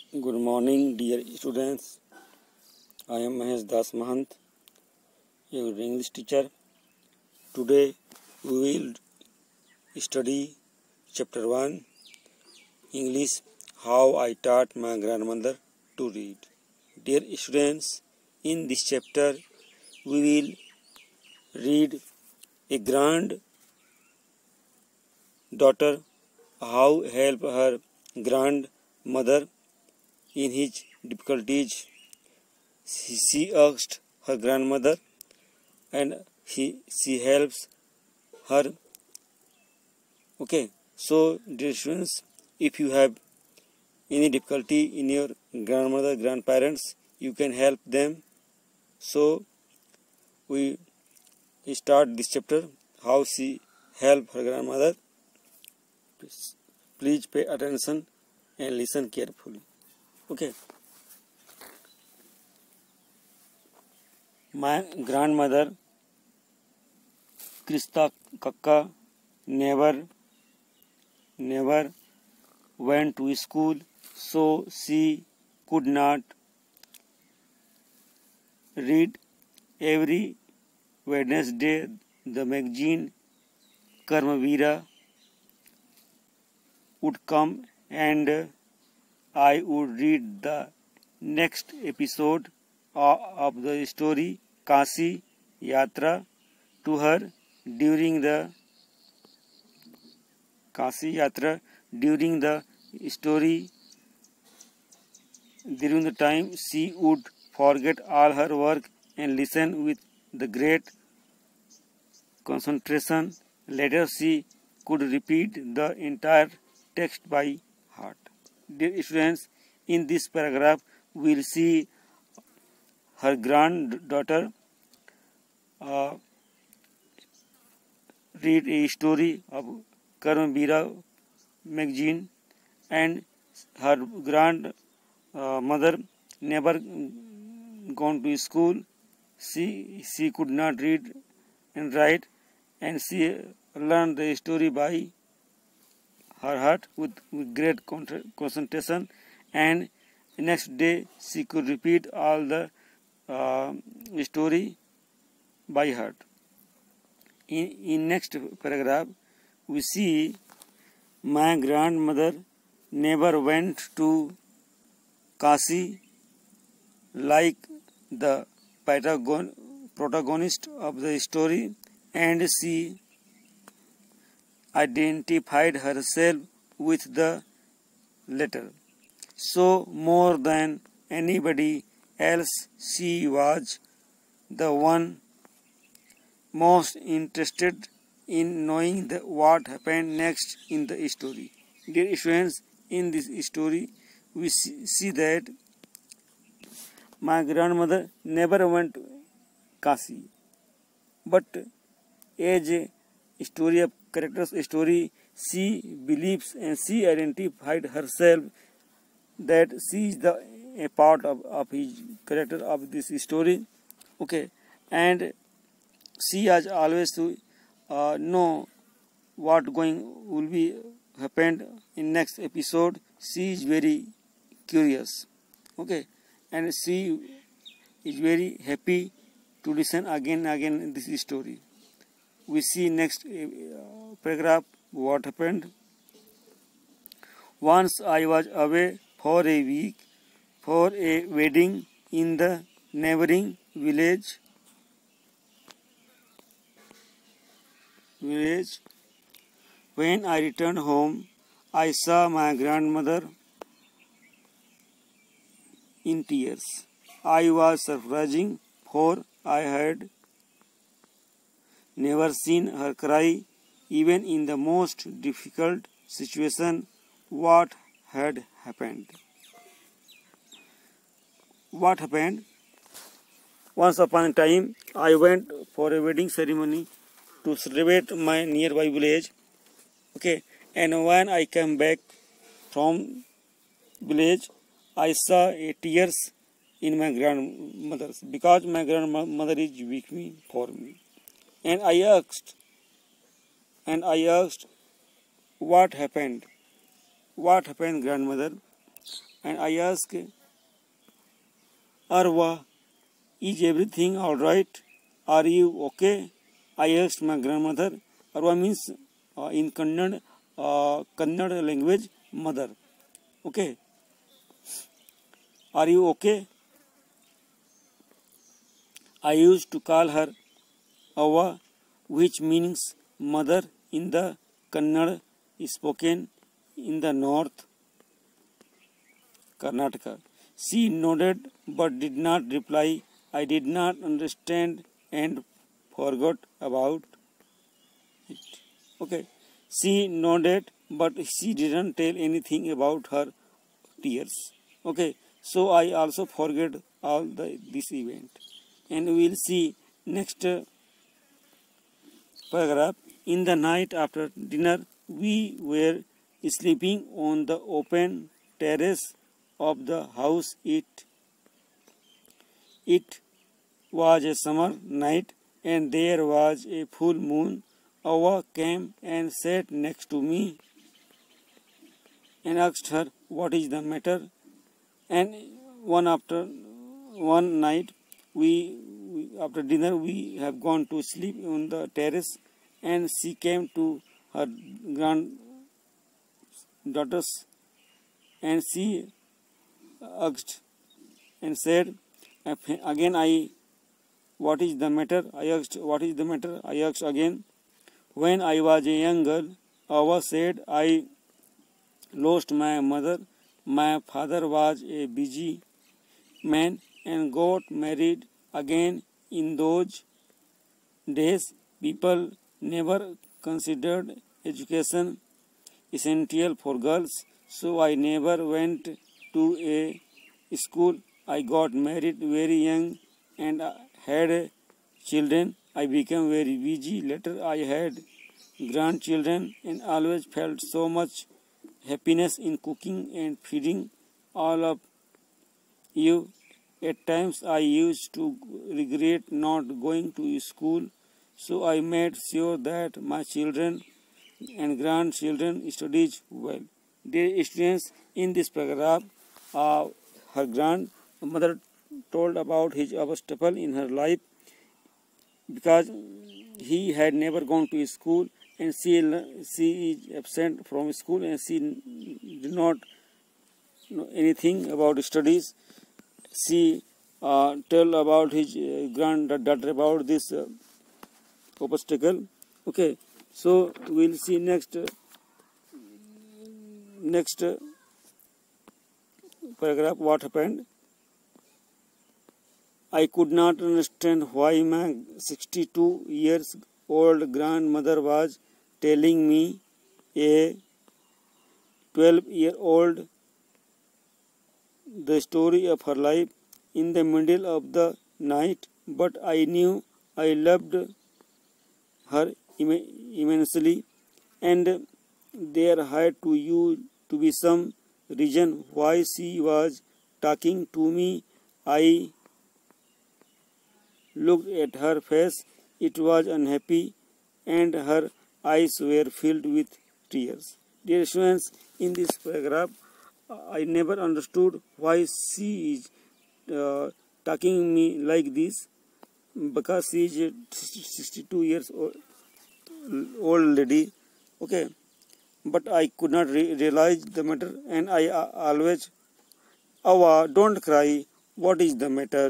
Good morning, dear students. I am Mahesh Das Mahant, your English teacher. Today we will study Chapter 1, English, How I Taught My Grandmother to Read. Dear students, in this chapter we will read a granddaughter how help her grandmother in his difficulties. She asked her grandmother and she helps her. Okay, so dear students, if you have any difficulty in your grandparents, you can help them. So we start this chapter, how she help her grandmother. Please pay attention and listen carefully. Okay, my grandmother Krista Kakka never went to school, so she could not read. Every Wednesday the magazine Karmavira would come and I would read the next episode of the story Kasi Yatra to her during the story. During the time she would forget all her work and listen with the great concentration. Later she could repeat the entire text by heart. Dear students, in this paragraph we will see her granddaughter read a story of Karmavira magazine, and her grandmother never gone to school. She could not read and write, and she learned the story by her heart with great concentration, and next day she could repeat all the story by heart. In next paragraph we see my grandmother never went to Kasi like the protagonist of the story, and she identified herself with the latter. So more than anybody else, she was the one most interested in knowing what happened next in the story. Dear students, in this story we see that my grandmother never went to Kasi, but as a story of character's story, she believes and she identified herself that she is a part of his character of this story. Okay, and she has always to know what will be happened in next episode. She is very curious. Okay, and she is very happy to listen again and again this story. We see next paragraph what happened. Once I was away for a week for a wedding in the neighboring village. When I returned home, I saw my grandmother in tears. I was surprising, for I had never seen her cry, even in the most difficult situation. What had happened? What happened? Once upon a time, I went for a wedding ceremony to celebrate my nearby village. Okay, and when I came back from village, I saw tears in my grandmother's, because my grandmother is weeping for me. And I asked, what happened? What happened, grandmother? and I asked, Arwa, is everything alright? Are you okay? I asked my grandmother. Arwa means in Kannada language, mother. Okay. Are you okay? I used to call her Ava, which means mother in the Kannada spoken in the north Karnataka. She nodded but did not reply. I did not understand and forgot about it. Okay. She nodded but she didn't tell anything about her tears. Okay. So I also forget this event. And we will see next paragraph. In the night after dinner, we were sleeping on the open terrace of the house. It was a summer night and there was a full moon. Awa came and sat next to me and asked her what is the matter. And one night after dinner we have gone to sleep on the terrace, and she came to her granddaughters and she asked and said again, what is the matter? I asked, what is the matter? I asked again. When I was a young girl, Awa said, I lost my mother. My father was a busy man and got married again. In those days, people never considered education essential for girls, so I never went to a school. I got married very young and had children. I became very busy. Later, I had grandchildren and always felt so much happiness in cooking and feeding all of you. At times I used to regret not going to school, so I made sure that my children and grandchildren studied well. Dear students, in this paragraph, her grandmother told about his obstacle in her life because he had never gone to school, and she is absent from school and she did not know anything about studies. She tell about his granddaughter about this obstacle. Okay, so we'll see next paragraph what happened. I could not understand why my 62 years old grandmother was telling me, a 12-year-old, the story of her life in the middle of the night, but I knew I loved her immensely, and there had to be some reason why she was talking to me. I looked at her face. It was unhappy and her eyes were filled with tears. Dear students, in this paragraph, I never understood why she is talking me like this, because she is a 62 years old lady. Okay, but I could not realize the matter, and I always, Awa, don't cry. What is the matter?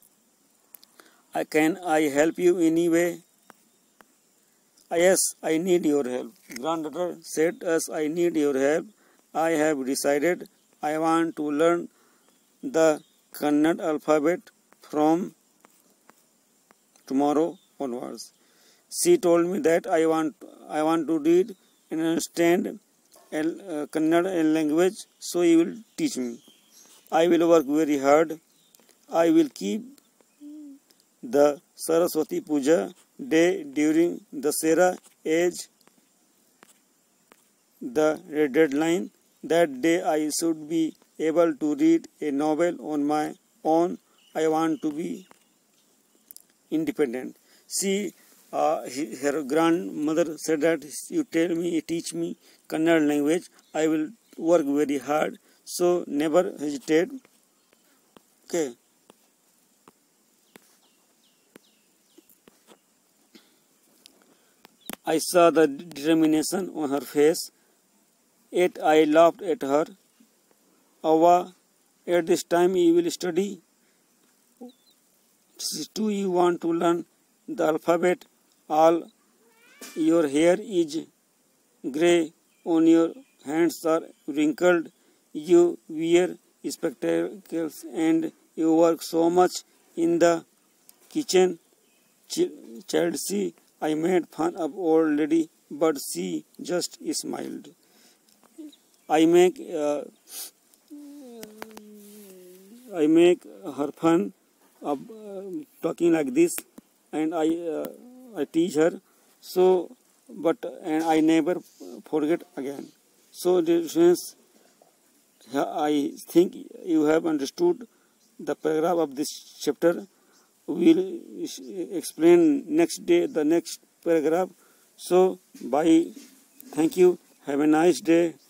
Can I help you anyway? Yes, I need your help. Granddaughter said, yes, I need your help. I have decided I want to learn the Kannada alphabet from tomorrow onwards. She told me that I want to read and understand Kannada language, so you will teach me. I will work very hard. I will keep the Saraswati Puja day during Dasera as the deadline. That day I should be able to read a novel on my own. I want to be independent. Her grandmother said that you teach me Kannada language. I will work very hard So never hesitate. Okay. I saw the determination on her face, yet I laughed at her. Ava, at this time you will study. Do you want to learn the alphabet? All your hair is grey, on your hands are wrinkled, you wear spectacles and you work so much in the kitchen. Child, see, I made fun of old lady, but she just smiled. I make uh, I make her fun of talking like this, and I teach her. So, but and I never forget again. So, dear students, I think you have understood the paragraph of this chapter. We will explain next day the next paragraph. So, bye. Thank you. Have a nice day.